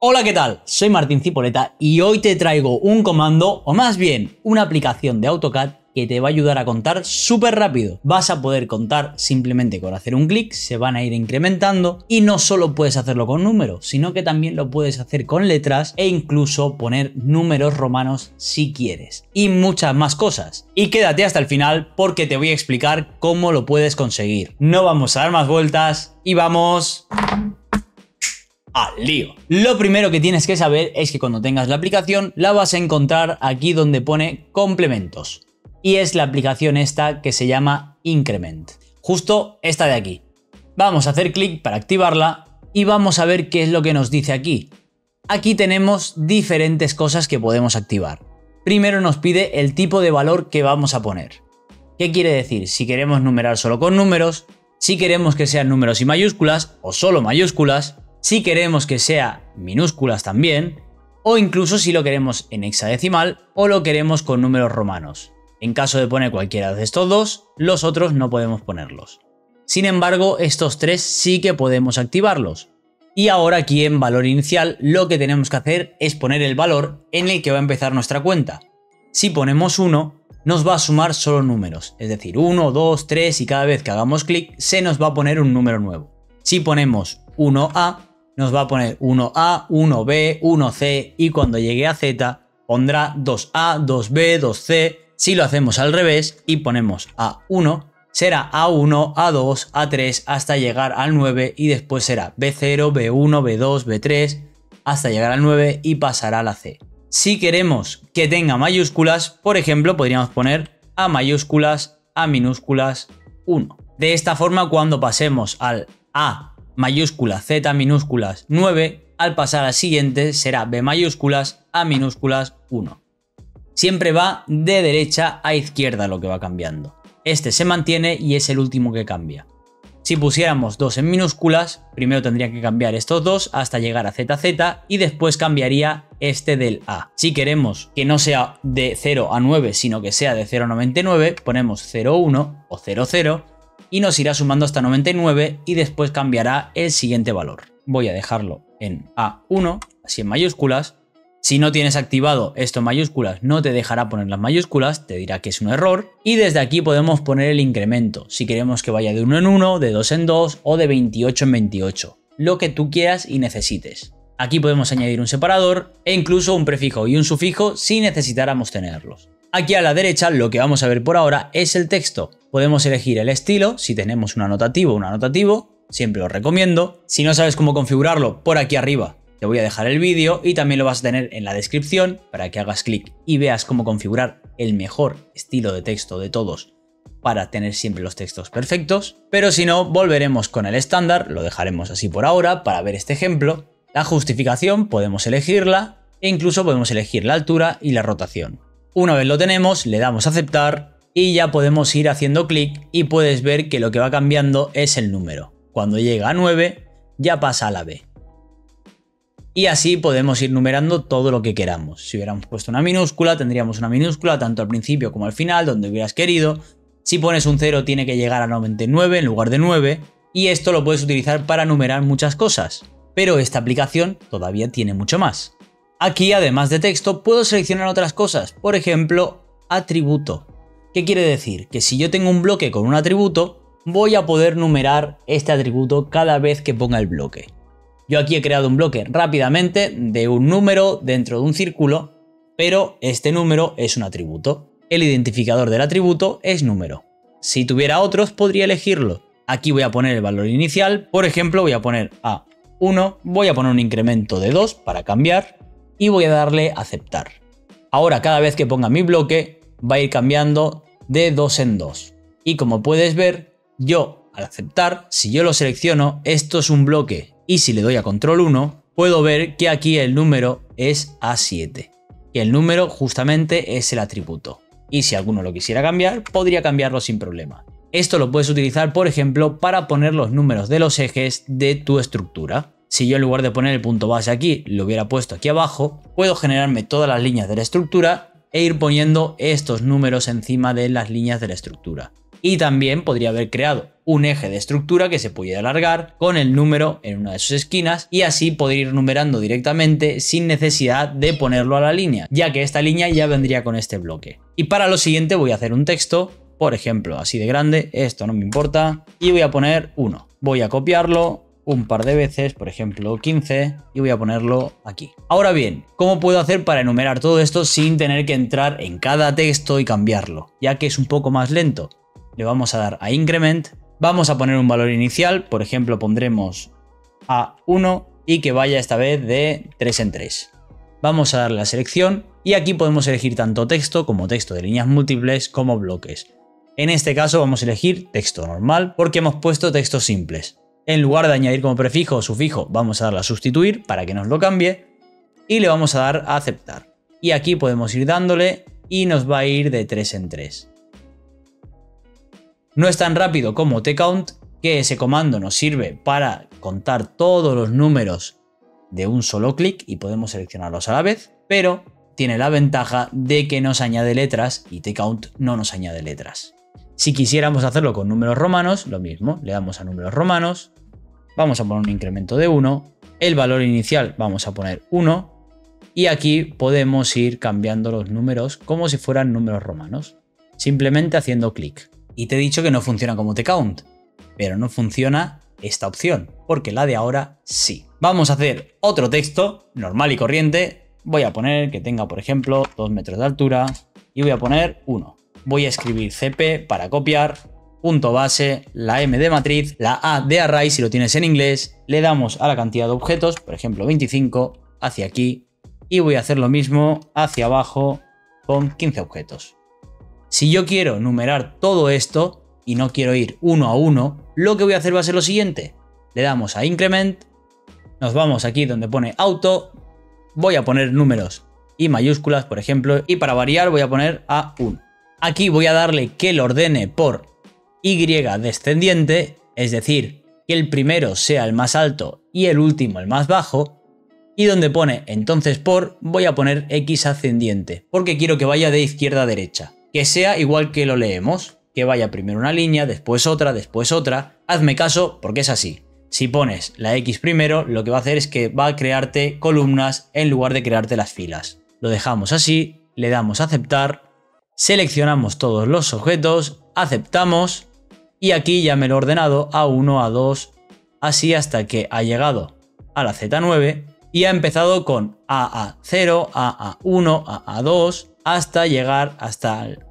Hola, ¿qué tal? Soy Martín Cipoleta y hoy te traigo un comando, o más bien una aplicación de AutoCAD que te va a ayudar a contar súper rápido. Vas a poder contar simplemente con hacer un clic, se van a ir incrementando y no solo puedes hacerlo con números, sino que también lo puedes hacer con letras e incluso poner números romanos si quieres. Y muchas más cosas. Y quédate hasta el final porque te voy a explicar cómo lo puedes conseguir. No vamos a dar más vueltas y vamos al lío. Lo primero que tienes que saber es que cuando tengas la aplicación la vas a encontrar aquí donde pone complementos. Y es la aplicación esta que se llama Increment. Justo esta de aquí. Vamos a hacer clic para activarla y vamos a ver qué es lo que nos dice aquí. Aquí tenemos diferentes cosas que podemos activar. Primero nos pide el tipo de valor que vamos a poner. ¿Qué quiere decir? Si queremos numerar solo con números, si queremos que sean números y mayúsculas o solo mayúsculas, si queremos que sea minúsculas también, o incluso si lo queremos en hexadecimal o lo queremos con números romanos. En caso de poner cualquiera de estos dos, los otros no podemos ponerlos. Sin embargo, estos tres sí que podemos activarlos. Y ahora aquí en valor inicial lo que tenemos que hacer es poner el valor en el que va a empezar nuestra cuenta. Si ponemos 1, nos va a sumar solo números, es decir, 1, 2, 3 y cada vez que hagamos clic se nos va a poner un número nuevo. Si ponemos 1A, nos va a poner 1A, 1B, 1C y cuando llegue a Z pondrá 2A, 2B, 2C. Si lo hacemos al revés y ponemos A1, será A1, A2, A3 hasta llegar al 9 y después será B0, B1, B2, B3 hasta llegar al 9 y pasará a la C. Si queremos que tenga mayúsculas, por ejemplo, podríamos poner A mayúsculas, A minúsculas, 1. De esta forma, cuando pasemos al A mayúscula, Z minúsculas, 9, al pasar al siguiente será B mayúsculas, A minúsculas, 1. Siempre va de derecha a izquierda lo que va cambiando. Este se mantiene y es el último que cambia. Si pusiéramos 2 en minúsculas, primero tendría que cambiar estos dos hasta llegar a ZZ y después cambiaría este del A. Si queremos que no sea de 0 a 9, sino que sea de 0 a 99, ponemos 0,1 o 0,0 y nos irá sumando hasta 99 y después cambiará el siguiente valor. Voy a dejarlo en A1, así en mayúsculas. Si no tienes activado esto en mayúsculas, no te dejará poner las mayúsculas, te dirá que es un error. Y desde aquí podemos poner el incremento, si queremos que vaya de 1 en 1, de 2 en 2 o de 28 en 28. Lo que tú quieras y necesites. Aquí podemos añadir un separador e incluso un prefijo y un sufijo si necesitáramos tenerlos. Aquí a la derecha lo que vamos a ver por ahora es el texto. Podemos elegir el estilo, si tenemos un anotativo, siempre lo recomiendo. Si no sabes cómo configurarlo, por aquí arriba te voy a dejar el vídeo y también lo vas a tener en la descripción para que hagas clic y veas cómo configurar el mejor estilo de texto de todos para tener siempre los textos perfectos. Pero si no, volveremos con el estándar, lo dejaremos así por ahora para ver este ejemplo. La justificación podemos elegirla e incluso podemos elegir la altura y la rotación. Una vez lo tenemos, le damos a aceptar y ya podemos ir haciendo clic y puedes ver que lo que va cambiando es el número. Cuando llega a 9 ya pasa a la B. Y así podemos ir numerando todo lo que queramos. Si hubiéramos puesto una minúscula, tendríamos una minúscula tanto al principio como al final, donde hubieras querido. Si pones un 0 tiene que llegar a 99 en lugar de 9. Y esto lo puedes utilizar para numerar muchas cosas. Pero esta aplicación todavía tiene mucho más. Aquí, además de texto, puedo seleccionar otras cosas. Por ejemplo, atributo. ¿Qué quiere decir? Que si yo tengo un bloque con un atributo, voy a poder numerar este atributo cada vez que ponga el bloque. Yo aquí he creado un bloque rápidamente de un número dentro de un círculo, pero este número es un atributo. El identificador del atributo es número. Si tuviera otros, podría elegirlo. Aquí voy a poner el valor inicial. Por ejemplo, voy a poner A1, voy a poner un incremento de 2 para cambiar y voy a darle a aceptar. Ahora, cada vez que ponga mi bloque, va a ir cambiando de 2 en 2. Y como puedes ver, yo al aceptar, si yo lo selecciono, esto es un bloque. Y si le doy a control 1, puedo ver que aquí el número es A7. Y el número justamente es el atributo. Y si alguno lo quisiera cambiar, podría cambiarlo sin problema. Esto lo puedes utilizar, por ejemplo, para poner los números de los ejes de tu estructura. Si yo en lugar de poner el punto base aquí, lo hubiera puesto aquí abajo, puedo generarme todas las líneas de la estructura e ir poniendo estos números encima de las líneas de la estructura. Y también podría haber creado un eje de estructura que se puede alargar con el número en una de sus esquinas y así poder ir numerando directamente sin necesidad de ponerlo a la línea, ya que esta línea ya vendría con este bloque. Y para lo siguiente voy a hacer un texto, por ejemplo, así de grande, esto no me importa, y voy a poner 1. Voy a copiarlo un par de veces, por ejemplo 15, y voy a ponerlo aquí. Ahora bien, ¿cómo puedo hacer para enumerar todo esto sin tener que entrar en cada texto y cambiarlo? Ya que es un poco más lento. Le vamos a dar a Increment, vamos a poner un valor inicial, por ejemplo pondremos a 1 y que vaya esta vez de 3 en 3. Vamos a darle a selección y aquí podemos elegir tanto texto como texto de líneas múltiples como bloques. En este caso vamos a elegir texto normal porque hemos puesto textos simples. En lugar de añadir como prefijo o sufijo, vamos a darle a sustituir para que nos lo cambie y le vamos a dar a aceptar. Y aquí podemos ir dándole y nos va a ir de 3 en 3. No es tan rápido como tcount, que ese comando nos sirve para contar todos los números de un solo clic y podemos seleccionarlos a la vez, pero tiene la ventaja de que nos añade letras y tcount no nos añade letras. Si quisiéramos hacerlo con números romanos, lo mismo, le damos a números romanos, vamos a poner un incremento de 1, el valor inicial vamos a poner 1 y aquí podemos ir cambiando los números como si fueran números romanos, simplemente haciendo clic. Y te he dicho que no funciona como tcount, pero no funciona esta opción, porque la de ahora sí. Vamos a hacer otro texto normal y corriente, voy a poner que tenga por ejemplo 2 metros de altura y voy a poner 1. Voy a escribir CP para copiar, punto base, la M de matriz, la A de array si lo tienes en inglés, le damos a la cantidad de objetos, por ejemplo 25, hacia aquí, y voy a hacer lo mismo hacia abajo con 15 objetos. Si yo quiero numerar todo esto y no quiero ir uno a uno, lo que voy a hacer va a ser lo siguiente. Le damos a Increment, nos vamos aquí donde pone Auto, voy a poner números y mayúsculas, por ejemplo, y para variar voy a poner a 1. Aquí voy a darle que lo ordene por Y descendiente, es decir, que el primero sea el más alto y el último el más bajo, y donde pone entonces por voy a poner X ascendiente, porque quiero que vaya de izquierda a derecha, que sea igual que lo leemos, que vaya primero una línea, después otra, hazme caso porque es así. Si pones la X primero, lo que va a hacer es que va a crearte columnas en lugar de crearte las filas. Lo dejamos así, le damos a aceptar. Seleccionamos todos los objetos, aceptamos y aquí ya me lo he ordenado A1, A2, así hasta que ha llegado a la Z9 y ha empezado con AA0, AA1, AA2 hasta llegar hasta el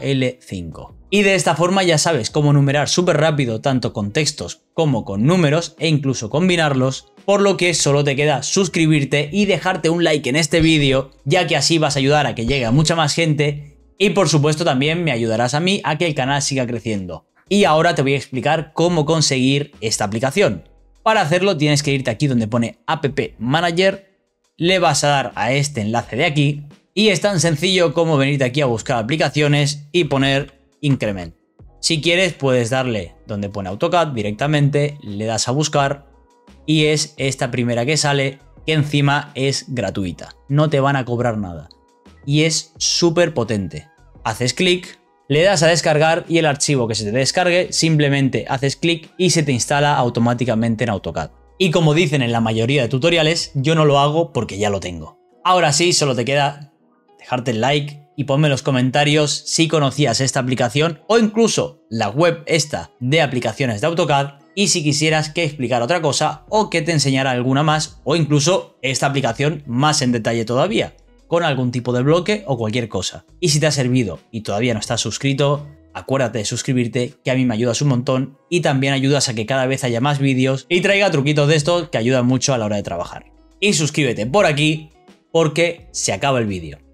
AL5. Y de esta forma ya sabes cómo numerar súper rápido tanto con textos como con números e incluso combinarlos, por lo que solo te queda suscribirte y dejarte un like en este vídeo, ya que así vas a ayudar a que llegue a mucha más gente. Y por supuesto también me ayudarás a mí a que el canal siga creciendo. Y ahora te voy a explicar cómo conseguir esta aplicación. Para hacerlo tienes que irte aquí donde pone App Manager, le vas a dar a este enlace de aquí y es tan sencillo como venirte aquí a buscar aplicaciones y poner Increment. Si quieres puedes darle donde pone AutoCAD directamente, le das a buscar y es esta primera que sale, que encima es gratuita, no te van a cobrar nada. Y es súper potente. Haces clic, le das a descargar y el archivo que se te descargue, simplemente haces clic y se te instala automáticamente en AutoCAD. Y como dicen en la mayoría de tutoriales, yo no lo hago porque ya lo tengo. Ahora sí, solo te queda dejarte el like y ponme en los comentarios si conocías esta aplicación o incluso la web esta de aplicaciones de AutoCAD y si quisieras que explicara otra cosa o que te enseñara alguna más o incluso esta aplicación más en detalle todavía, con algún tipo de bloque o cualquier cosa. Y si te ha servido y todavía no estás suscrito, acuérdate de suscribirte, que a mí me ayudas un montón y también ayudas a que cada vez haya más vídeos y traiga truquitos de estos que ayudan mucho a la hora de trabajar. Y suscríbete por aquí porque se acaba el vídeo.